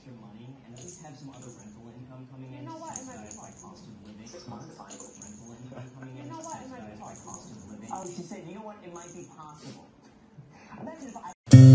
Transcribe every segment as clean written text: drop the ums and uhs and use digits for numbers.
extra money and at least have some other rental income coming in. You know what? It might be By cost of living. 6 months. Rental income coming in. You know what? It might be By cost of living. Oh, she said, you know what? It might be possible. Imagine if I...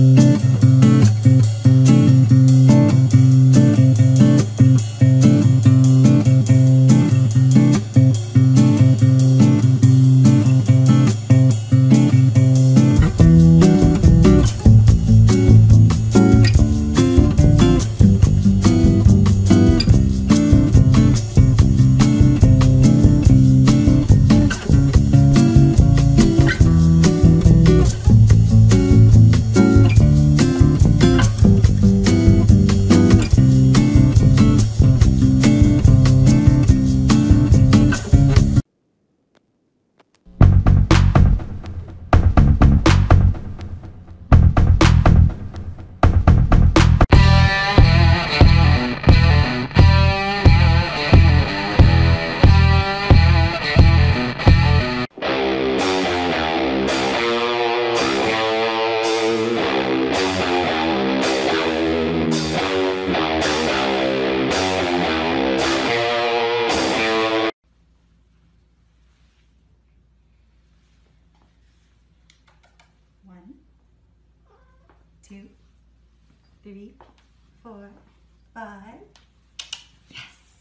One, 2, 3, 4, 5. Yes!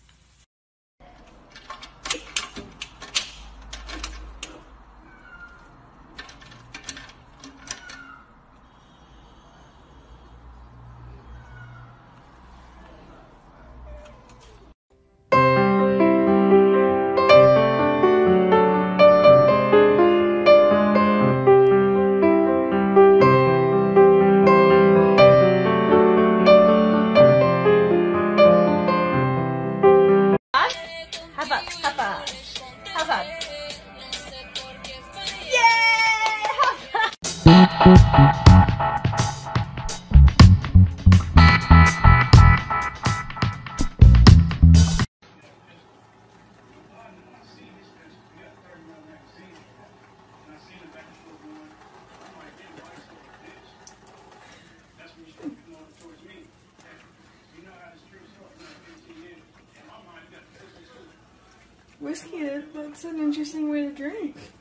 Have fun. Yay! Whiskey, that's an interesting way to drink.